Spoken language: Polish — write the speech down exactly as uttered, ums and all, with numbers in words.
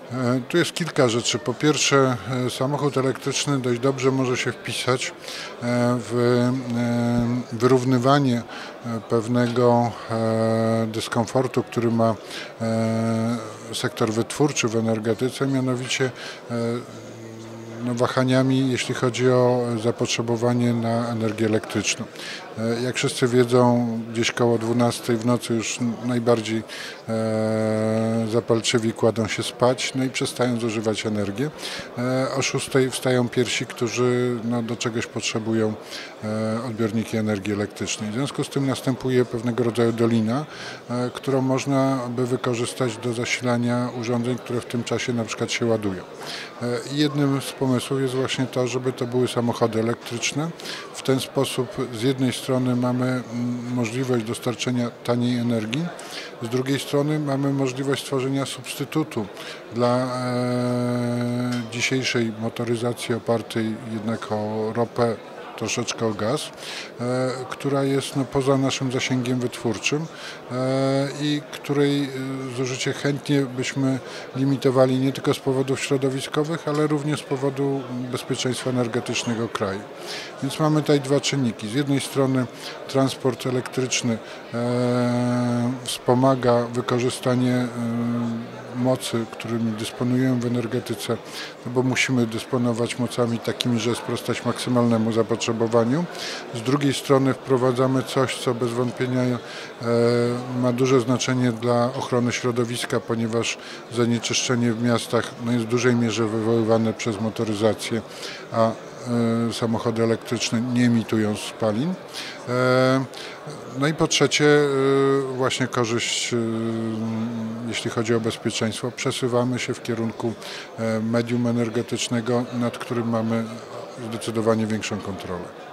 Tu jest kilka rzeczy. Po pierwsze, samochód elektryczny dość dobrze może się wpisać w wyrównywanie pewnego dyskomfortu, który ma sektor wytwórczy w energetyce, mianowicie no, wahaniami, jeśli chodzi o zapotrzebowanie na energię elektryczną. Jak wszyscy wiedzą, gdzieś koło dwunastej w nocy już najbardziej e, zapalczywi kładą się spać, no i przestają zużywać energię. E, o szóstej wstają pierwsi, którzy no, do czegoś potrzebują e, odbiorniki energii elektrycznej. W związku z tym następuje pewnego rodzaju dolina, e, którą można by wykorzystać do zasilania urządzeń, które w tym czasie na przykład się ładują. E, jednym z pomysłów jest właśnie to, żeby to były samochody elektryczne. W ten sposób z jednej strony mamy możliwość dostarczenia taniej energii, z drugiej strony mamy możliwość stworzenia substytutu dla e, dzisiejszej motoryzacji opartej jednak o ropę, troszeczkę o gaz, e, która jest no, poza naszym zasięgiem wytwórczym e, i której zużycie chętnie byśmy limitowali nie tylko z powodów środowiskowych, ale również z powodu bezpieczeństwa energetycznego kraju. Więc mamy tutaj dwa czynniki. Z jednej strony transport elektryczny e, wspomaga wykorzystanie e, mocy, którymi dysponujemy w energetyce, no bo musimy dysponować mocami takimi, żeby sprostać maksymalnemu zapotrzebowaniu. Z drugiej strony wprowadzamy coś, co bez wątpienia e, ma duże znaczenie dla ochrony środowiska, ponieważ zanieczyszczenie w miastach no, jest w dużej mierze wywoływane przez motoryzację, a e, samochody elektryczne nie emitują spalin. E, no i po trzecie e, właśnie korzyść, e, jeśli chodzi o bezpieczeństwo. Przesuwamy się w kierunku medium energetycznego, nad którym mamy zdecydowanie większą kontrolę.